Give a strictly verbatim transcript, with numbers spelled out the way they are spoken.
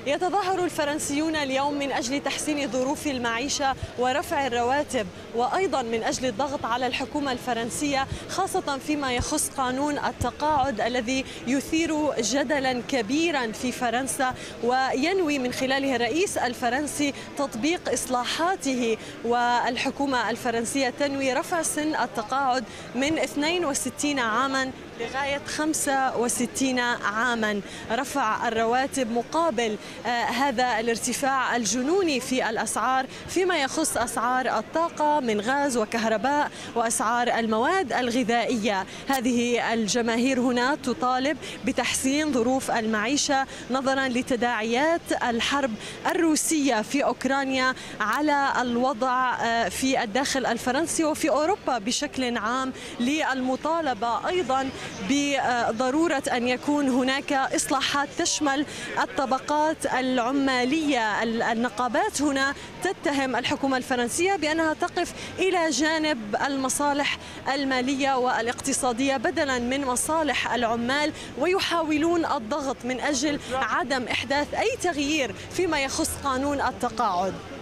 يتظاهر الفرنسيون اليوم من أجل تحسين ظروف المعيشة ورفع الرواتب، وأيضا من أجل الضغط على الحكومة الفرنسية، خاصة فيما يخص قانون التقاعد الذي يثير جدلا كبيرا في فرنسا، وينوي من خلاله الرئيس الفرنسي تطبيق إصلاحاته. والحكومة الفرنسية تنوي رفع سن التقاعد من اثنين وستين عاما لغاية خمسة وستين عاما، رفع الرواتب مقابل آه هذا الارتفاع الجنوني في الأسعار فيما يخص أسعار الطاقة من غاز وكهرباء وأسعار المواد الغذائية. هذه الجماهير هنا تطالب بتحسين ظروف المعيشة نظرا لتداعيات الحرب الروسية في أوكرانيا على الوضع آه في الداخل الفرنسي وفي أوروبا بشكل عام، للمطالبة أيضا بضرورة أن يكون هناك إصلاحات تشمل الطبقات العمالية. النقابات هنا تتهم الحكومة الفرنسية بأنها تقف إلى جانب المصالح المالية والاقتصادية بدلا من مصالح العمال، ويحاولون الضغط من أجل عدم إحداث أي تغيير فيما يخص قانون التقاعد.